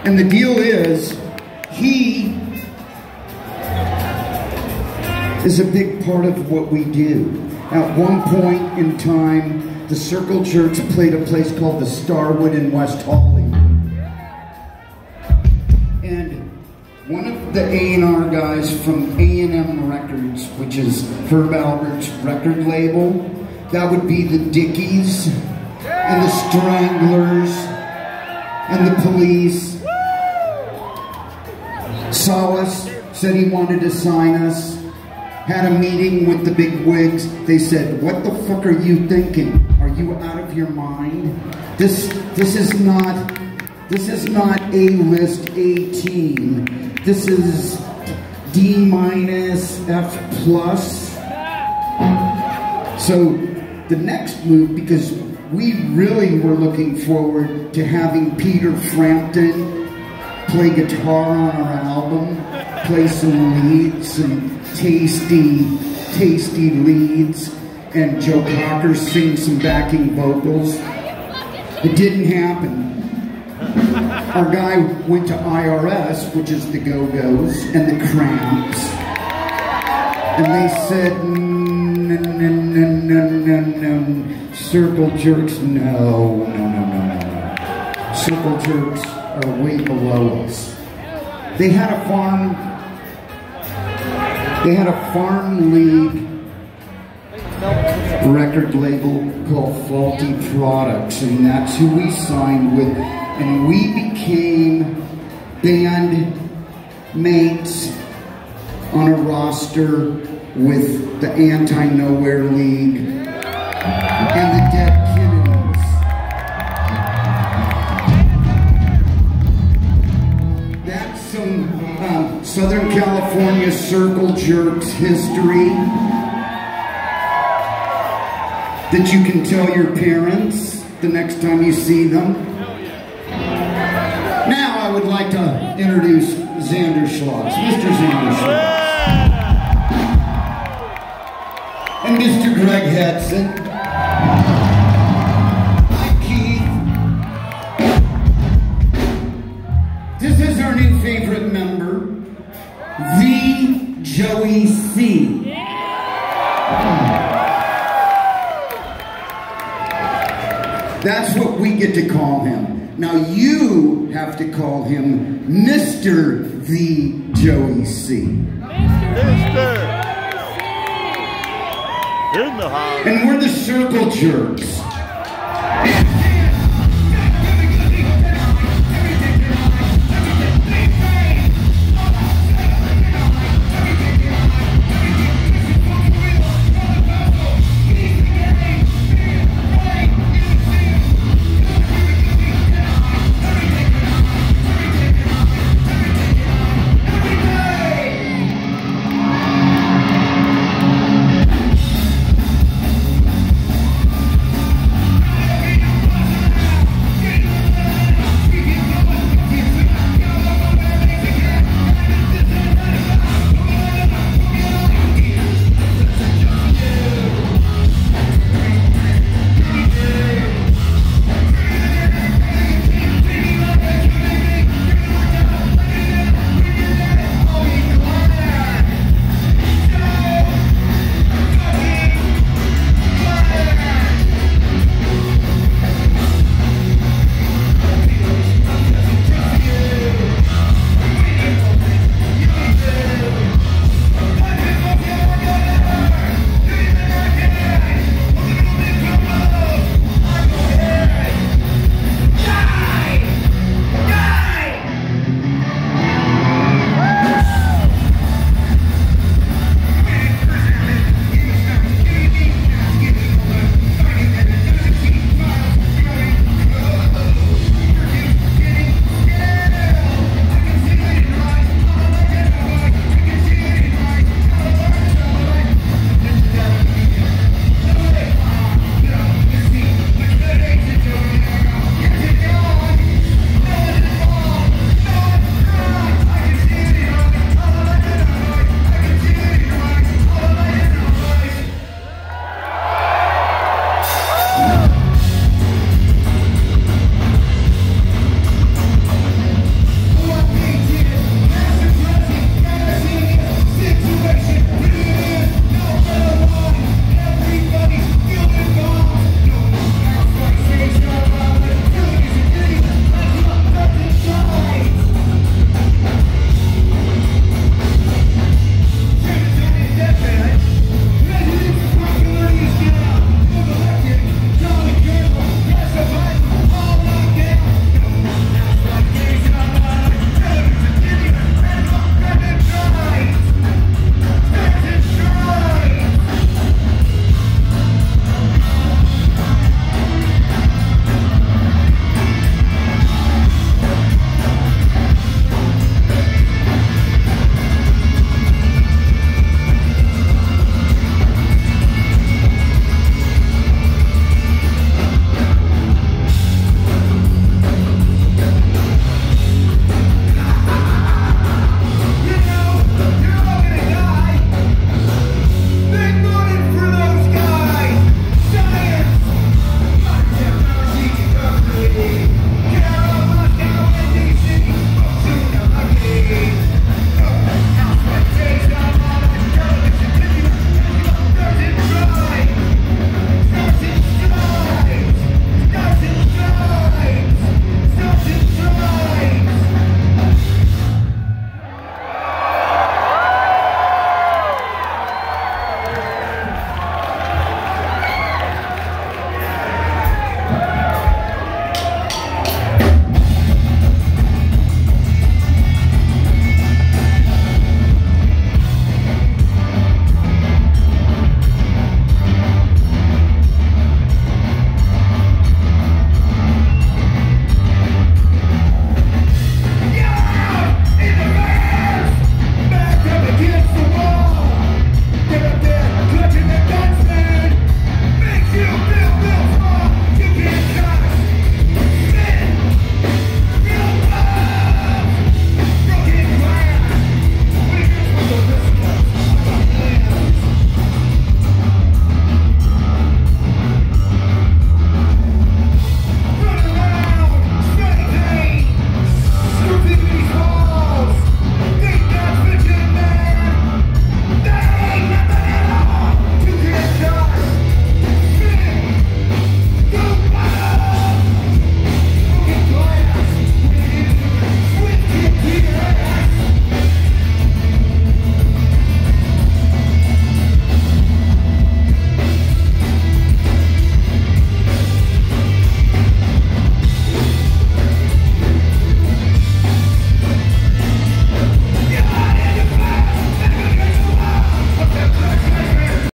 And the deal is, he is a big part of what we do. At one point in time, the Circle Jerks played a place called the Starwood in West Hollywood. And one of the A&R guys from A&M Records, which is Herb Albert's record label, that would be the Dickies and the Stranglers and the Police, saw us, said he wanted to sign us, had a meeting with the big wigs. They said, "What the fuck are you thinking? Are you out of your mind? This is not A-list A-team. This is D-, F+." So the next move, because we really were looking forward to having Peter Frampton play guitar on our album, play some leads, some tasty leads, and Joe Cocker sing some backing vocals. It didn't happen. Our guy went to IRS, which is the Go-Go's and the Cramps, and they said, no, Circle Jerks, no. Circle Jerks are way below us. They had a farm league record label called Faulty Products, and that's who we signed with, and we became band mates on a roster with the Anti-Nowhere League and the Dead Kennedys. That's some Southern California Circle Jerks history that you can tell your parents the next time you see them. Now I would like to introduce Xander Schloss, Mr. Xander Schloss. And Mr. Greg Hudson. Hi, Keith. This is our new favorite member, the Joey C. That's what we get to call him. Now you have to call him Mr. the Joey C. Mr. In the house. And we're the Circle Jerks.